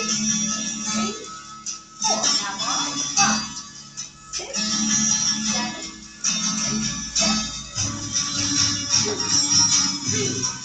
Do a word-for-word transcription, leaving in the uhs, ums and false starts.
three, four. Now on. Five, six, seven, eight, seven, two, three.